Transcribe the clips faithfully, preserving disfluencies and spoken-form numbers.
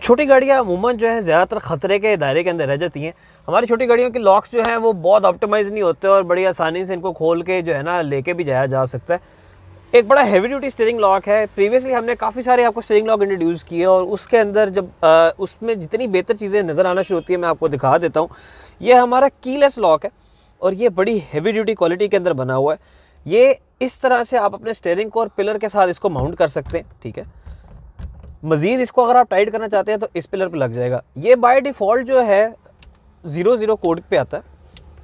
छोटी गाड़ियाँ अमूमन जो है ज़्यादातर ख़तरे के दायरे के अंदर रह जाती हैं। हमारी छोटी गाड़ियों के लॉक्स जो हैं वो बहुत ऑप्टिमाइज़ नहीं होते और बड़ी आसानी से इनको खोल के जो है ना लेके भी जाया जा सकता है। एक बड़ा हैवी ड्यूटी स्टीयरिंग लॉक है। प्रीवियसली हमने काफ़ी सारे आपको स्टीयरिंग लॉक इंट्रोड्यूस किए और उसके अंदर जब आ, उसमें जितनी बेहतर चीज़ें नज़र आना शुरू होती है मैं आपको दिखा देता हूँ। ये हमारा कीलेस लॉक है और ये बड़ी हैवी ड्यूटी क्वालिटी के अंदर बना हुआ है। ये इस तरह से आप अपने स्टीयरिंग को और पिलर के साथ इसको माउंट कर सकते हैं, ठीक है। मज़ीद इसको अगर आप टाइट करना चाहते हैं तो इस पिलर पे लग जाएगा। ये बाय डिफ़ॉल्ट जो है ज़ीरो ज़ीरो कोड पे आता है।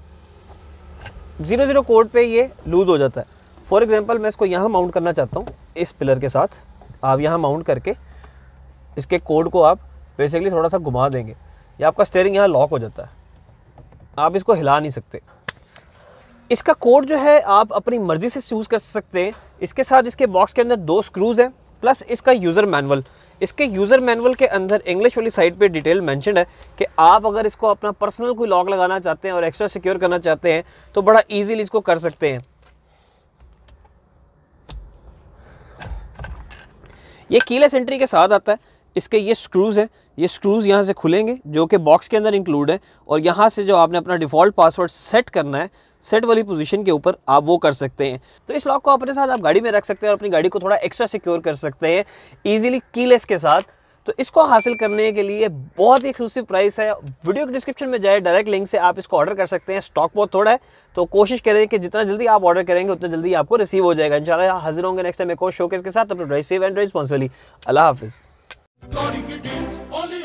ज़ीरो ज़ीरो कोड पे ये लूज़ हो जाता है। फॉर एग्जांपल मैं इसको यहाँ माउंट करना चाहता हूँ इस पिलर के साथ। आप यहाँ माउंट करके इसके कोड को आप बेसिकली थोड़ा सा घुमा देंगे, या आपका स्टीयरिंग यहाँ लॉक हो जाता है, आप इसको हिला नहीं सकते। इसका कोड जो है आप अपनी मर्ज़ी से चूज़ कर सकते हैं। इसके साथ इसके बॉक्स के अंदर दो स्क्रूज़ हैं प्लस इसका यूज़र मैनुअल। इसके यूज़र मैनुअल के अंदर इंग्लिश वाली साइड पे डिटेल मेंशन है कि आप अगर इसको अपना पर्सनल कोई लॉक लगाना चाहते हैं और एक्स्ट्रा सिक्योर करना चाहते हैं तो बड़ा इजीली इसको कर सकते हैं। ये कीलेस एंट्री के साथ आता है। इसके ये स्क्रूज़ हैं, ये स्क्रूज़ यहाँ से खुलेंगे जो कि बॉक्स के अंदर इंक्लूड है, और यहाँ से जो आपने अपना डिफ़ॉल्ट पासवर्ड सेट करना है, सेट वाली पोजीशन के ऊपर आप वो कर सकते हैं। तो इस लॉक को अपने साथ आप गाड़ी में रख सकते हैं और अपनी गाड़ी को थोड़ा एक्स्ट्रा सिक्योर कर सकते हैं ईजिली कीलेस के साथ। तो इसको हासिल करने के लिए बहुत ही एक्सक्लूसिव प्राइस है। वीडियो के डिस्क्रिप्शन में जाए, डायरेक्ट लिंक से आप इसको ऑर्डर कर सकते हैं। स्टॉक बहुत थोड़ा है तो कोशिश करें कि जितना जल्दी आप ऑर्डर करेंगे उतना जल्दी आपको रिसीव हो जाएगा। इंशाल्लाह हाजिर होंगे नेक्स्ट टाइम एक और शोकेस के साथ। अपना ड्राइव सेफ एंड रिस्पॉन्सिबली। अल्लाह हाफिज़।